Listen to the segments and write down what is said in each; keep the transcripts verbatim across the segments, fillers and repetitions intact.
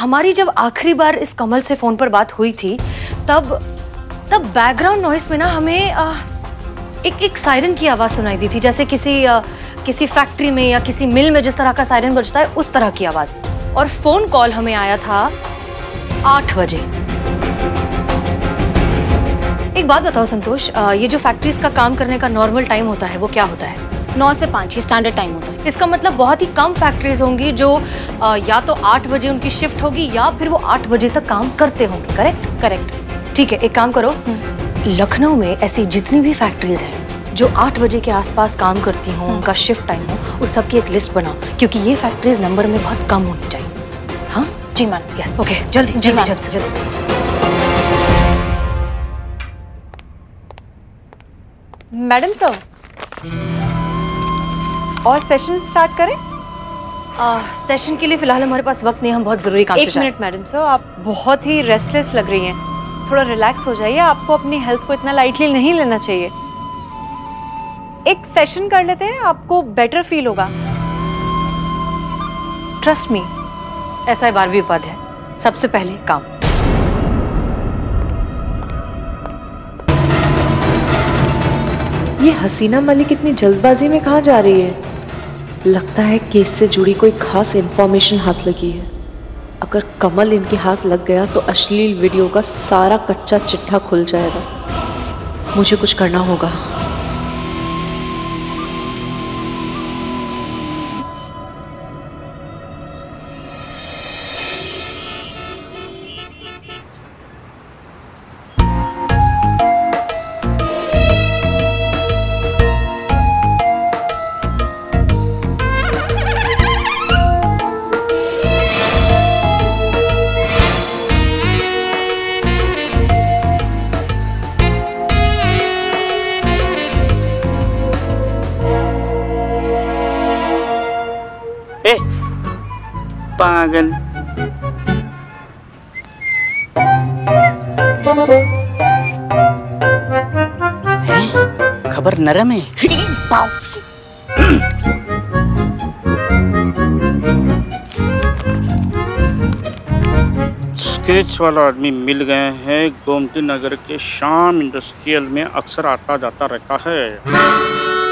हमारी जब आखिरी बार इस कमल से फोन पर बात हुई थी तब तब बैकग्राउंड नॉइस में ना हमें आ, एक एक सायरन की आवाज सुनाई दी थी, जैसे किसी आ, किसी फैक्ट्री में या किसी मिल में जिस तरह का सायरन बजता है उस तरह की आवाज। और फोन कॉल हमें आया था आठ बजे। एक बात बताओ संतोष, आ, ये जो फैक्ट्रीज का काम करने का नॉर्मल टाइम होता है वो क्या होता है? नौ से पाँच ही स्टैंडर्ड टाइम होता है। इसका मतलब बहुत ही कम फैक्ट्रीज होंगी जो आ, या तो आठ बजे उनकी शिफ्ट होगी या फिर वो आठ बजे तक काम करते होंगे। करेक्ट? करेक्ट। ठीक है, एक काम करो, लखनऊ में ऐसी जितनी भी फैक्ट्रीज हैं जो आठ बजे के आसपास काम करती हों, उनका शिफ्ट टाइम हो, उस सब की एक लिस्ट बनाओ, क्योंकि ये फैक्ट्रीज नंबर में बहुत कम होनी चाहिए। हाँ जी मैम। यस ओके, जल्दी जल्दी जल्दी से जल्दी। मैडम सर, और सेशन स्टार्ट करें? आ, सेशन के लिए फिलहाल हमारे पास वक्त नहीं, हम बहुत जरूरी काम से एक मिनट मैडम सर, आप बहुत ही रेस्टलेस लग रही हैं, थोड़ा रिलैक्स हो जाइए। आपको अपनी हेल्थ को इतना लाइटली नहीं लेना चाहिए। एक सेशन कर लेते हैं, आपको बेटर फील होगा, ट्रस्ट मी। ऐसा बारहवीं पद है, सबसे पहले काम। ये हसीना मलिक इतनी जल्दबाजी में कहाँ जा रही है? लगता है केस से जुड़ी कोई खास इंफॉर्मेशन हाथ लगी है। अगर कमल इनके हाथ लग गया तो अश्लील वीडियो का सारा कच्चा चिट्ठा खुल जाएगा। मुझे कुछ करना होगा। पागल। खबर नरम है। स्केच वाला आदमी मिल गए हैं। गोमती नगर के शाम इंडस्ट्रियल में अक्सर आता जाता रहता है।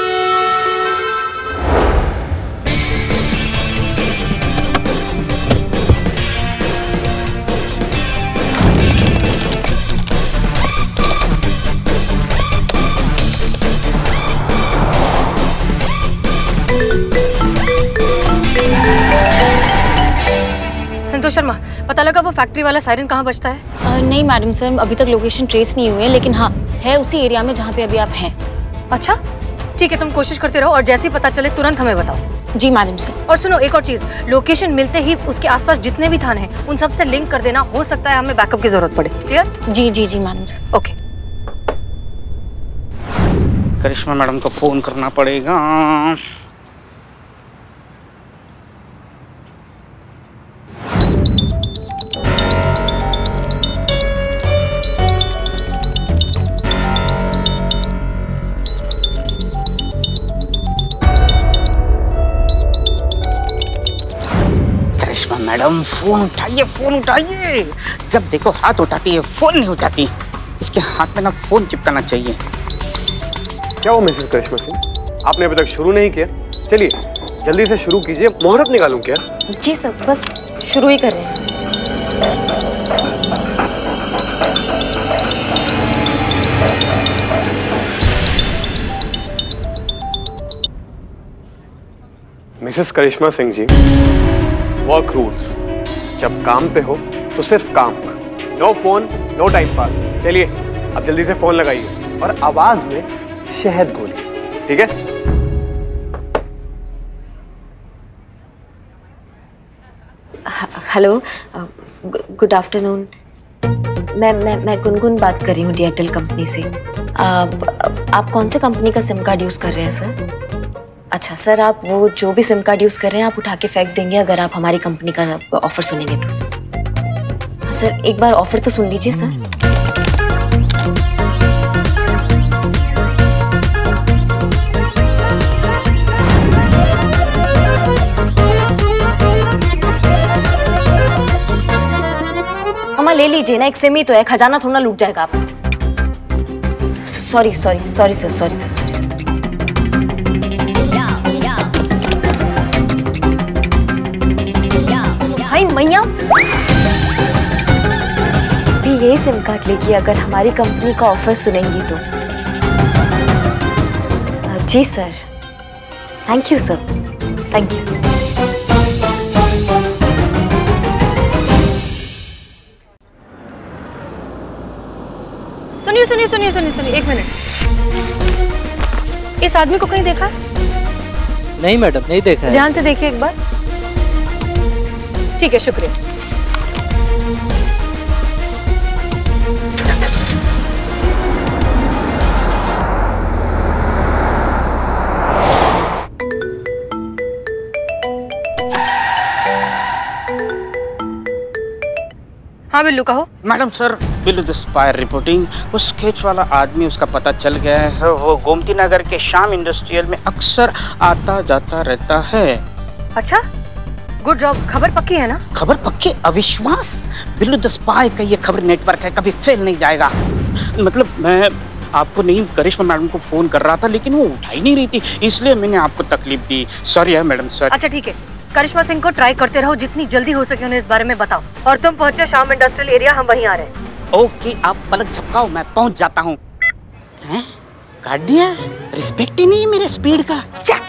संतोष शर्मा, पता लगा वो फैक्ट्री वाला सायरन कहाँ बजता है? आ, नहीं मैडम सर, अभी तक लोकेशन ट्रेस नहीं हुई है, लेकिन हाँ है उसी एरिया में जहाँ पे अभी आप हैं। अच्छा ठीक है, तुम कोशिश करते रहो और जैसे ही पता चले तुरंत हमें बताओ। जी मैडम सर। और सुनो, एक और चीज, लोकेशन मिलते ही उसके आसपास जितने भी थाने हैं उन सब से लिंक कर देना। हो सकता है हमें बैकअप की जरूरत पड़े। क्लियर? जी जी जी madam sir. Okay. Karishma madam को फोन करना पड़ेगा। मैडम फोन उठाइए, फोन उठाइए। जब देखो हाथ उठाती है, फोन नहीं उठाती। इसके हाथ में ना फोन चिपकाना चाहिए। क्या हो मिसेस करिश्मा सिंह, आपने अभी तक शुरू नहीं किया? चलिए जल्दी से शुरू कीजिए। मुहूर्त निकालूं क्या? जी सर, बस शुरू ही कर रहे हैं। Missus Karishma Singh ji, work rules, जब काम पे हो तो सिर्फ काम, no phone no time pass. चलिए अब जल्दी से फोन लगाइए और आवाज में शहद घोलिए, ठीक है? Hello, good afternoon. मैं मैं मैं गुनगुन बात कर रही हूँ एयरटेल कंपनी से। आप, आप कौन से कंपनी का सिम कार्ड यूज़ कर रहे हैं सर? अच्छा सर, आप वो जो भी सिम कार्ड यूज़ कर रहे हैं आप उठा के फेंक देंगे अगर आप हमारी कंपनी का ऑफ़र सुनेंगे तो सर। हाँ सर, एक बार ऑफ़र तो सुन लीजिए सर। हाँ ले लीजिए ना, एक सिम ही तो है, खजाना थोड़ा लूट जाएगा आप। Sorry sorry sorry sir sorry sir sorry sir. भाई मैया भी यही सिम कार्ड लेगी अगर हमारी कंपनी का ऑफर सुनेंगी तो। जी sir, thank you sir, thank you. सुनिए सुनिए सुनिए सुनिए सुनिए एक मिनट, इस आदमी को कहीं देखा? नहीं मैडम, नहीं देखा है। ध्यान से देखिए एक बार। ठीक है, शुक्रिया। हाँ बिल्लू कहो। Madam sir, Billu the spy reporting. वो स्केच वाला आदमी, उसका पता चल गया है। वो गोमती नगर के शाम इंडस्ट्रियल में अक्सर आता जाता रहता है। अच्छा, गुड जॉब। खबर पक्की है ना? खबर पक्की? अविश्वास? बिल्लू द स्पाई का ये खबर नेटवर्क है, कभी फेल नहीं जाएगा। मतलब मैं आपको नहीं, करिश्मा मैडम को फोन कर रहा था लेकिन वो उठा ही नहीं रही थी, इसलिए मैंने आपको तकलीफ दी। सॉरी है मैडम, सॉरी। अच्छा ठीक है, करिश्मा सिंह को ट्राई करते रहो, जितनी जल्दी हो सके उन्हें इस बारे में बताओ। और तुम पहुंचे शाम इंडस्ट्रियल एरिया, हम वहीं आ रहे हैं। ओके, आप पलक झपकाओ, मैं पहुंच जाता हूँ। हैं? काट दिया? रिस्पेक्ट ही नहीं मेरे स्पीड का।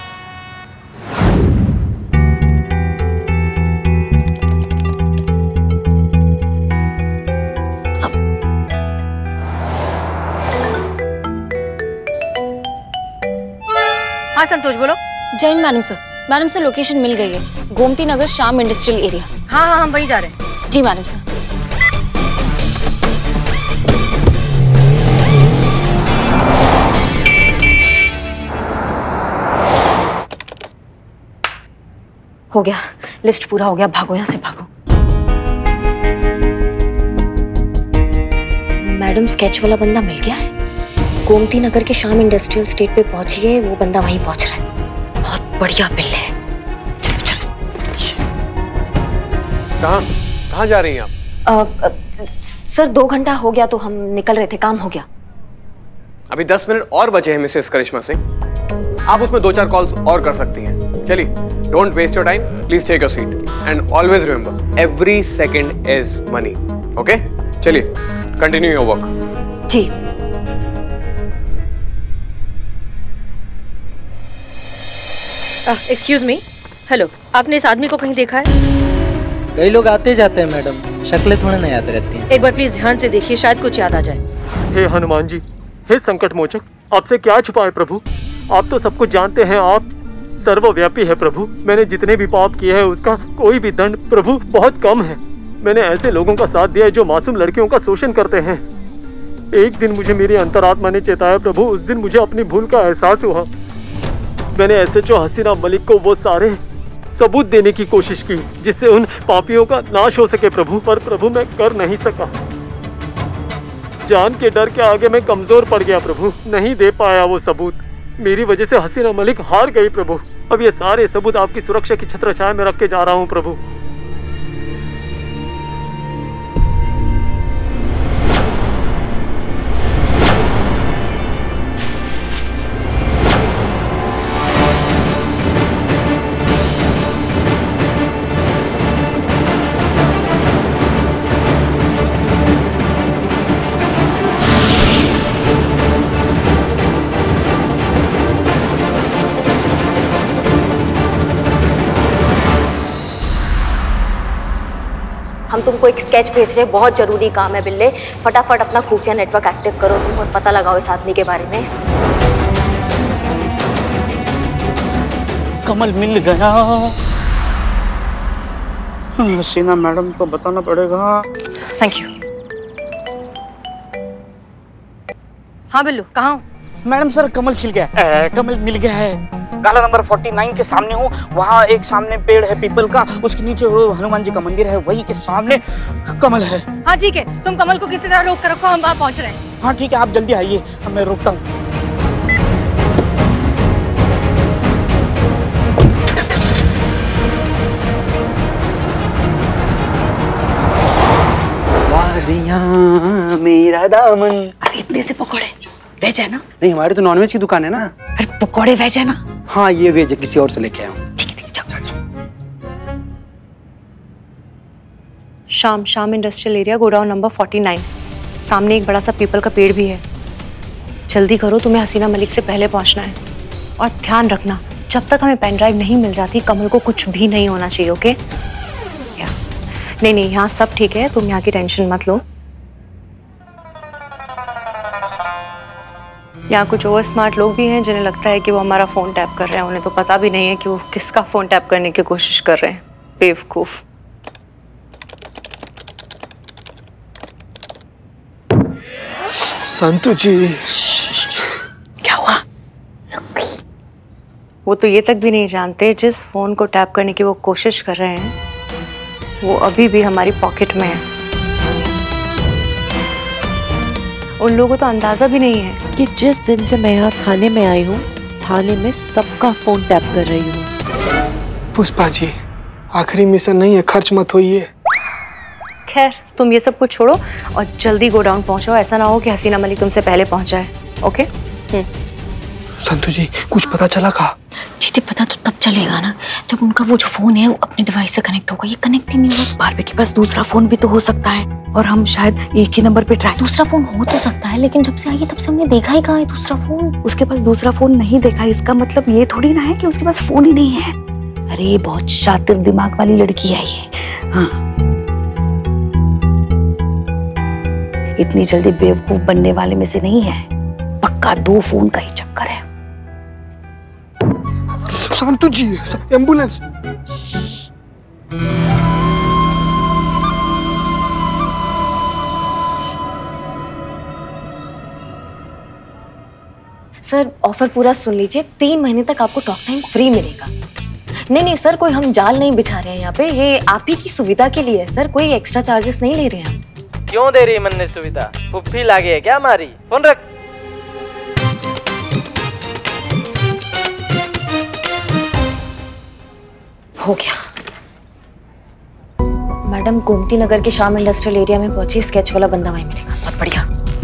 हाँ संतोष बोलो। जय हिंद madam sir. Madam sir location मिल गई है, गोमती नगर शाम इंडस्ट्रियल एरिया। हाँ हाँ हम वहीं जा रहे हैं। जी मैडम सर। हो गया, लिस्ट पूरा हो गया, भागो यहाँ से भागो। मैडम स्केच वाला बंदा मिल गया है, गोमती नगर के शाम इंडस्ट्रियल स्टेट पे पहुंची है, वो बंदा वहीं पहुंच रहा है। बहुत बढ़िया बिल है। चलो चलो। कहाँ कहाँ जा रही हैं आप? आ, आ, सर दो घंटा हो गया तो हम निकल रहे थे, काम हो गया। अभी दस मिनट और बचे हैं मिसेस करिश्मा सिंह, आप उसमें दो चार कॉल्स और कर सकती हैं। चलिए, don't waste your time, please take your seat and always remember every second is money. Okay, चलिए कंटिन्यू योर वर्क। जी। एक्सक्यूज मी, हेलो, आपने इस आदमी को कहीं देखा है? कई लोग आते जाते हैं मैडम, शक्लें थोड़ी नहीं याद रहती हैं। एक बार प्लीज ध्यान से देखिए, शायद कुछ याद आ जाए। हे हनुमान जी, हे संकट मोचक, आपसे क्या छुपाए प्रभु, आप तो सब कुछ जानते हैं, आप सर्वव्यापी है प्रभु। मैंने जितने भी पाप किए हैं उसका कोई भी दंड प्रभु बहुत कम है। मैंने ऐसे लोगों का साथ दिया है जो मासूम लड़कियों का शोषण करते हैं। एक दिन मुझे मेरी अंतरात्मा ने चेताया प्रभु, उस दिन मुझे अपनी भूल का एहसास हुआ। मैंने S H O Hasina Malik को वो सारे सबूत देने की कोशिश की जिससे उन पापियों का नाश हो सके प्रभु, पर प्रभु मैं कर नहीं सका। जान के डर के आगे मैं कमजोर पड़ गया प्रभु, नहीं दे पाया वो सबूत। मेरी वजह से हसीना मलिक हार गई प्रभु। अब ये सारे सबूत आपकी सुरक्षा की छत्रछाया में रख के जा रहा हूँ प्रभु। हम तुमको एक स्केच भेज रहे हैं, बहुत जरूरी काम है बिल्ले। फटाफट अपना खुफिया नेटवर्क एक्टिव करो तुम और पता लगाओ इस आदमी के बारे में। कमल मिल गया। हसीना मैडम को बताना पड़ेगा। Thank you. हाँ बिल्लू, कहाँ हो? मैडम सर, कमल खिल गया, ए, कमल मिल गया है। गाला नंबर उनचास के सामने हूँ, वहाँ एक सामने पेड़ है पीपल का, उसके नीचे वो हनुमान जी का मंदिर है, वही के सामने कमल है। हाँ ठीक है, तुम कमल को किसी तरह रोक कर रखो, हम वहाँ पहुँच रहे हैं। हाँ ठीक है, आप जल्दी आइए, मैं रोकता हूँ। वाह दामन। अरे इतने से पकौड़े वेज है ना? नहीं, हमारी तो नॉनवेज की दुकान है ना। अरे पकौड़े वेज है ना? हाँ ये वेज है, किसी और से लेके आया हूँ। ठीक है ठीक है, चल चल चल। शाम शाम इंडस्ट्रियल एरिया, गोडाउन नंबर उनचास। सामने एक बड़ा सा पीपल का पेड़ भी है। जल्दी करो, तुम्हें हसीना मलिक से पहले पहुंचना है। और ध्यान रखना, जब तक हमें पेन ड्राइव नहीं मिल जाती कमल को कुछ भी नहीं होना चाहिए। ओके? या नहीं नहीं, यहाँ सब ठीक है, तुम यहाँ की टेंशन मत लो। यहाँ कुछ ओवर स्मार्ट लोग भी हैं जिन्हें लगता है कि वो हमारा फोन टैप कर रहे हैं। उन्हें तो पता भी नहीं है कि वो किसका फोन टैप करने की कोशिश कर रहे हैं। बेवकूफ। संतु जी, क्या हुआ? वो तो ये तक भी नहीं जानते जिस फोन को टैप करने की वो कोशिश कर रहे हैं वो अभी भी हमारी पॉकेट में है। उन लोगों को तो अंदाजा भी नहीं है कि जिस दिन से मैं यहाँ थाने में आई हूँ, थाने में सबका फोन टैप कर रही हूँ। पुष्पा जी, आखिरी मिशन नहीं है, खर्च मत होइए। खैर, तुम ये सब कुछ छोड़ो और जल्दी गोडाउन पहुंचो। ऐसा ना हो कि हसीना मलिक तुमसे पहले पहुंचा है। ओके? हम्म। संतु जी, कुछ पता चला का? जीते पता तो तब चलेगा ना जब उनका वो जो फोन है वो अपने डिवाइस से कनेक्ट होगा। ये कनेक्ट ही नहीं हुआ। बारबे के पास दूसरा फोन भी तो हो सकता है और हम शायद एक ही नंबर पे ट्राई। दूसरा फोन हो तो सकता है, लेकिन जब से आई है तब से हमने देखा ही कहाँ है दूसरा फोन। उसके पास दूसरा फोन नहीं देखा, इसका मतलब ये थोड़ी ना है कि उसके पास फोन ही नहीं है। अरे ये बहुत शातिर दिमाग वाली लड़की है ये। हाँ, इतनी जल्दी बेवकूफ बनने वाले में से नहीं है। पक्का दो फोन का ही चक्कर है। संतु जी, एम्बुलेंस। सर ऑफर पूरा सुन लीजिए, तीन महीने तक आपको टॉक टाइम फ्री मिलेगा। नहीं नहीं सर, कोई हम जाल नहीं बिछा रहे हैं यहाँ पे, ये आप ही की सुविधा के लिए है सर, कोई एक्स्ट्रा चार्जेस नहीं ले रहे हैं हम। क्यों दे रही मन ने सुविधा? फुफ्फी लागे है क्या हमारी? फोन रख। हो गया। मैडम गोमती नगर के शाम इंडस्ट्रियल एरिया में पहुंची, स्केच वाला बंदा वहीं मिलेगा। बहुत बढ़िया।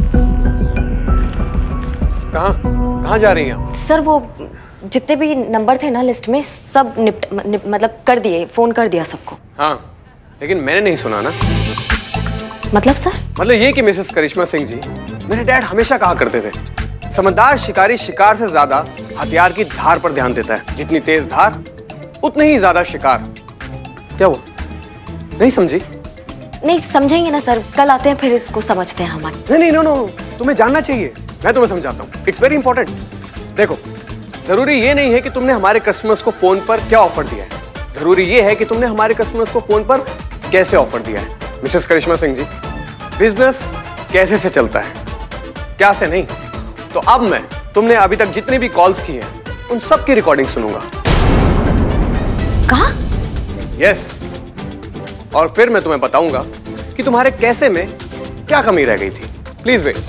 कहाँ कहाँ जा रही हैं? सर वो जितने भी नंबर थे ना लिस्ट में सब निपट निप, मतलब कर दिए, फोन कर दिया सबको। हाँ, लेकिन मैंने नहीं सुना ना। मतलब सर? मतलब ये कि मिसेस करिश्मा सिंह जी, मेरे डैड हमेशा कहा करते थे, समझदार शिकारी शिकार से ज्यादा हथियार की धार पर ध्यान देता है। जितनी तेज धार उतनी ही ज्यादा शिकार। क्या हुआ, नहीं समझी? नहीं समझेंगे ना सर, कल आते हैं फिर इसको समझते हैं हम। नहीं नहीं नो नो, तुम्हें जानना चाहिए, मैं तुम्हें समझाता हूँ। It's very important. देखो, जरूरी ये नहीं है कि तुमने हमारे कस्टमर्स को फोन पर क्या ऑफर दिया है, जरूरी ये है कि तुमने हमारे कस्टमर्स को फोन पर कैसे ऑफर दिया है। मिसेस करिश्मा सिंह जी, बिजनेस कैसे से चलता है, क्या से नहीं। तो अब मैं तुमने अभी तक जितनी भी कॉल्स की हैं उन सब की रिकॉर्डिंग सुनूंगा। कहा? यस, और फिर मैं तुम्हें बताऊंगा कि तुम्हारे कैसे में क्या कमी रह गई थी। Please wait.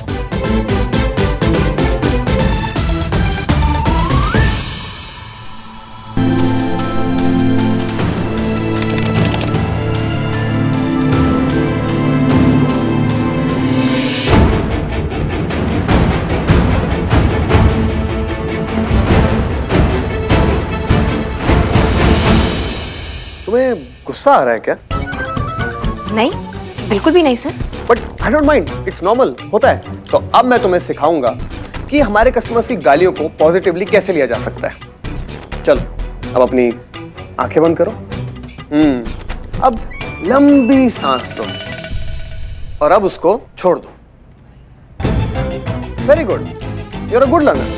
तुम्हें गुस्सा आ रहा है क्या? नहीं, बिल्कुल भी नहीं sir. But I don't mind, it's normal, होता है। तो अब मैं तुम्हें सिखाऊंगा कि हमारे कस्टमर्स की गालियों को पॉजिटिवली कैसे लिया जा सकता है। चलो, अब अपनी आंखें बंद करो। हम्म, अब लंबी सांस लो और अब उसको छोड़ दो। Very good, you are a good learner.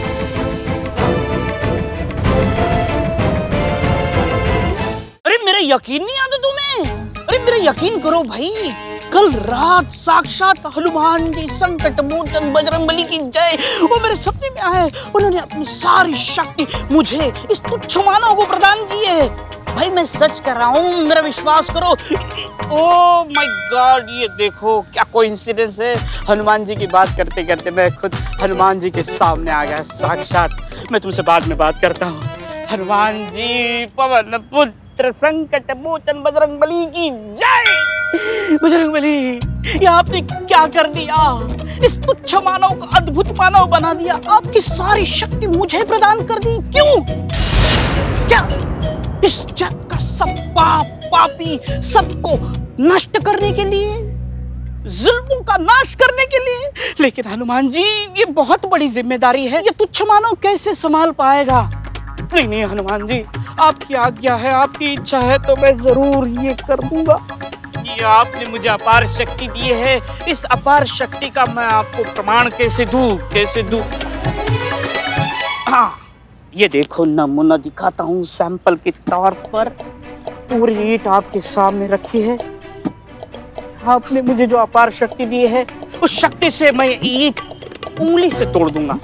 यकीन नहीं आता तुम्हें? अरे मेरा यकीन करो भाई, कल रात साक्षात हनुमान जी संकट मोचन बजरंगबली की जय वो मेरे सपने में आए। उन्होंने अपनी सारी शक्ति मुझे इस तुच्छ मानव को प्रदान की है। भाई मैं सच कर रहा हूँ, मेरा विश्वास करो। ओह माय गॉड, ये देखो क्या कोइंसिडेंस है। हनुमान जी की बात करते करते मैं खुद हनुमान जी के सामने आ गया साक्षात। मैं तुमसे बाद में बात करता हूँ। हनुमान जी पवन पुत्र संकट मोचन बजरंगबली की जय। बजरंगबली, ये आपने क्या कर दिया? इस तुच्छ मानव को अद्भुत मानव बना दिया। आपकी सारी शक्ति मुझे प्रदान कर दी। क्यों? क्या इस जग का सब पाप पापी सबको नष्ट करने के लिए, जुल्मों का नाश करने के लिए? लेकिन हनुमान जी, ये बहुत बड़ी जिम्मेदारी है, ये तुच्छ मानव कैसे संभाल पाएगा? नहीं नहीं हनुमान जी, आपकी आज्ञा है, आपकी इच्छा है तो मैं जरूर ये कर दूंगा। ये आपने मुझे अपार शक्ति दी है, इस अपार शक्ति का मैं आपको प्रमाण कैसे दूं, कैसे दूं? हाँ, ये देखो नमूना दिखाता हूँ सैंपल के तौर पर। पूरी ईंट आपके सामने रखी है। आपने मुझे जो अपार शक्ति दी है, उस शक्ति से मैं ईंट उंगली से तोड़ दूंगा।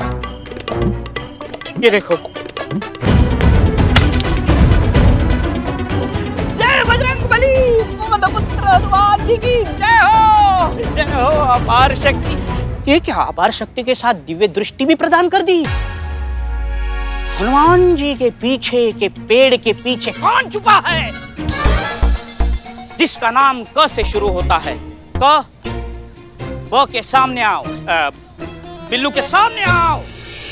ये देखो। जय बजरंगबली, पुत्र हनुमान जी की जय हो, जय हो। अपार शक्ति, ये क्या अपार शक्ति के साथ दिव्य दृष्टि भी प्रदान कर दी? हनुमान जी के पीछे के पेड़ के पीछे कौन छुपा है, जिसका नाम क से शुरू होता है? क, ब के सामने आओ, आ, बिल्लू के सामने आओ।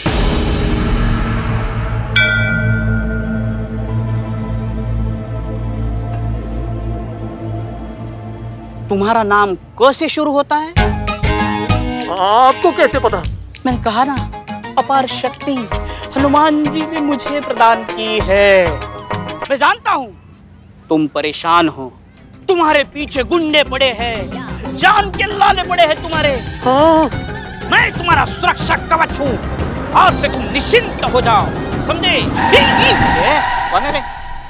तुम्हारा नाम क से शुरू होता है? आपको कैसे पता? मैंने कहा ना, अपार शक्ति हनुमान जी ने मुझे प्रदान की है। मैं जानता हूं तुम परेशान हो, तुम्हारे पीछे गुंडे पड़े हैं, जान के लाले पड़े हैं तुम्हारे। हाँ। मैं तुम्हारा सुरक्षा कवच हूँ, आज से तुम निश्चिंत हो जाओ, समझे? कौन है रे?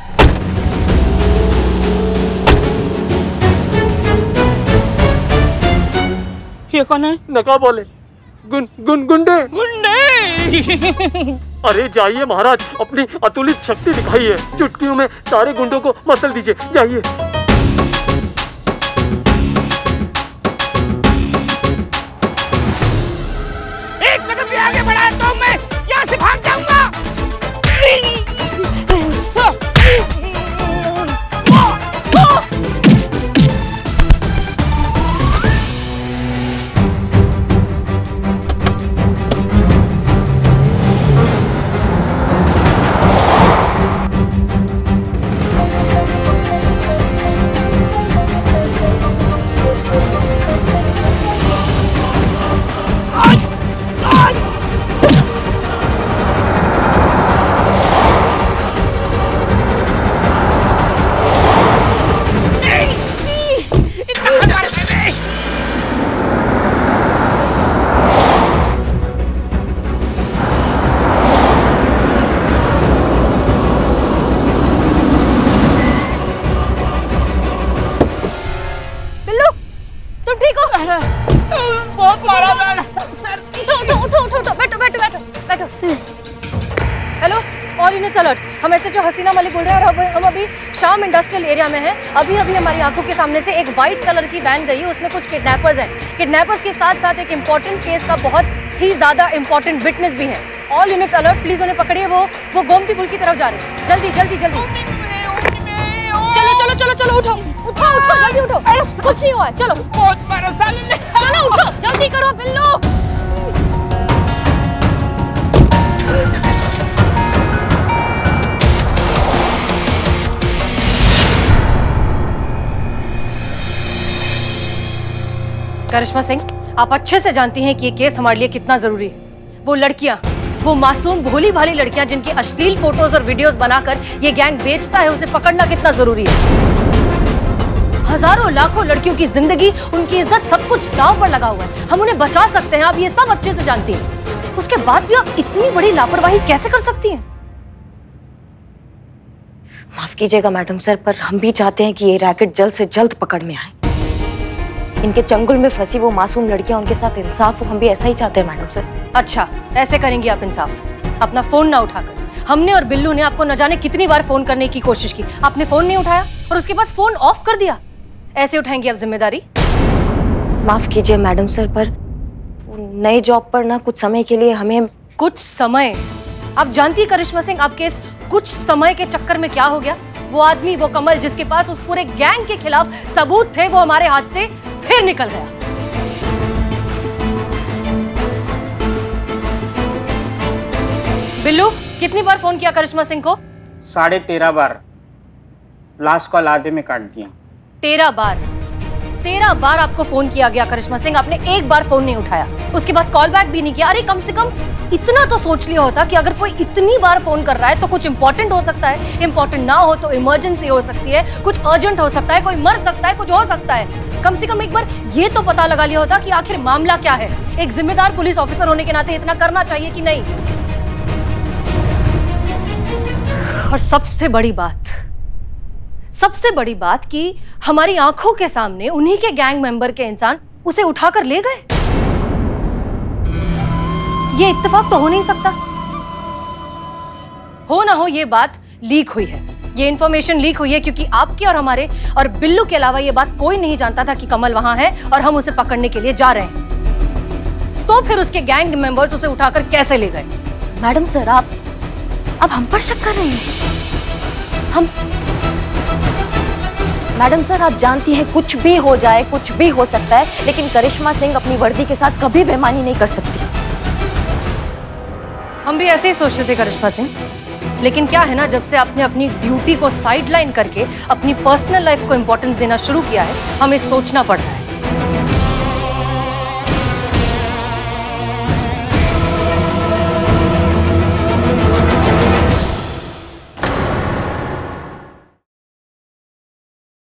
ये कौन है? नका बोले गुन गुन गुंडे गुंडे। अरे जाइए महाराज, अपनी अतुलित शक्ति दिखाइए, चुटकियों में सारे गुंडों को मसल दीजिए, जाइए। एक कदम भी आगे बढ़ाए तो मैं यहाँ से भाग जाऊंगा। बहुत मारा मैंने सर। उठो उठो उठो उठो उठो बैठो बैठो बैठो बैठो। हेलो, और यूनिट अलर्ट, हम S H O Hasina Malik बोल रहे हैं और हम अभी शाम इंडस्ट्रियल एरिया में हैं। अभी अभी हमारी आंखों के सामने से एक वाइट कलर की वैन गई है, उसमें कुछ किडनैपर्स हैं। किडनैपर्स के साथ साथ एक इम्पोर्टेंट केस का बहुत ही ज्यादा इम्पोर्टेंट विटनेस भी है। ऑल यूनिट्स अलर्ट, प्लीज उन्हें पकड़िए, वो वो गोमती पुल की तरफ जा रहे हैं। जल्दी जल्दी जल्दी चलो चलो चलो चलो उठो उठो उठो जल्दी उठो, कुछ नहीं हुआ, चलो बहुत बड़ा साले, चलो उठो जल्दी करो बिल्लू। करिश्मा सिंह, आप अच्छे से जानती हैं कि ये केस हमारे लिए कितना जरूरी है। वो लड़कियां, वो मासूम भोली भाली लड़कियां जिनकी अश्लील फोटोज और वीडियोस बनाकर ये गैंग बेचता है, उसे पकड़ना कितना जरूरी है। हजारों लाखों लड़कियों की जिंदगी, उनकी इज्जत, सब कुछ दांव पर लगा हुआ है। हम उन्हें बचा सकते हैं, आप ये सब अच्छे से जानती हैं। उसके बाद भी आप इतनी बड़ी लापरवाही कैसे कर सकती हैं? माफ कीजिएगा मैडम सर, पर हम भी चाहते हैं कि ये रैकेट जल्द से जल्द पकड़ में आए। इनके चंगुल में फंसी वो मासूम लड़कियां, उनके साथ इंसाफ हो, हम भी ऐसा ही चाहते हैं मैडम सर। अच्छा, ऐसे करेंगी आप इंसाफ? अपना फोन ना उठाकर। हमने और बिल्लू ने आपको न जाने कितनी बार फोन करने की कोशिश की, आपने फोन नहीं उठाया और उसके बाद फोन ऑफ कर दिया। ऐसे उठाएंगी आप जिम्मेदारी? माफ कीजिए मैडम सर, पर नई जॉब पर ना कुछ समय के लिए हमें। कुछ समय? आप जानती है करिश्मा सिंह, आपके इस कुछ समय के चक्कर में क्या हो गया? वो आदमी, वो कमल जिसके पास उस पूरे गैंग के खिलाफ सबूत थे, वो हमारे हाथ से फिर निकल गया। बिल्लू, कितनी बार फोन किया करिश्मा सिंह को? साढ़े तेरह बार। लास्ट कॉल आधे में काट दिया। तेरह बार तेरह बार आपको फोन किया गया करिश्मा सिंह, आपने एक बार फोन नहीं उठाया, उसके बाद कॉल बैक भी नहीं किया। अरे कम से कम इतना तो सोच लिया होता कि अगर कोई इतनी बार फोन कर रहा है तो कुछ इंपॉर्टेंट हो सकता है, इंपॉर्टेंट ना हो तो इमरजेंसी हो सकती है, कुछ अर्जेंट हो सकता है, कोई मर सकता है, कुछ हो सकता है। कम से कम एक बार ये तो पता लगा लिया होता कि आखिर मामला क्या है। एक जिम्मेदार पुलिस ऑफिसर होने के नाते इतना करना चाहिए कि नहीं। और सबसे बड़ी बात सबसे बड़ी बात कि हमारी आंखों के सामने उन्हीं के गैंग मेंबर के इंसान उसे उठाकर ले गए। ये इत्तेफाक तो हो नहीं सकता। हो ना हो ये बात लीक हुई है, ये इंफॉर्मेशन लीक हुई है क्योंकि आपके और हमारे और बिल्लू के अलावा ये बात कोई नहीं जानता था कि कमल वहां है और हम उसे पकड़ने के लिए जा रहे हैं। तो फिर उसके गैंग मेंबर्स उसे उठाकर कैसे ले गए? मैडम सर, आप अब हम पर शक कर रहे हैं? हम मैडम सर, आप जानती हैं कुछ भी हो जाए, कुछ भी हो सकता है, लेकिन करिश्मा सिंह अपनी वर्दी के साथ कभी बेईमानी नहीं कर सकती। हम भी ऐसे ही सोचते थे करिश्मा सिंह, लेकिन क्या है ना, जब से आपने अपनी ड्यूटी को साइडलाइन करके अपनी पर्सनल लाइफ को इंपॉर्टेंस देना शुरू किया है, हमें सोचना पड़ रहा है।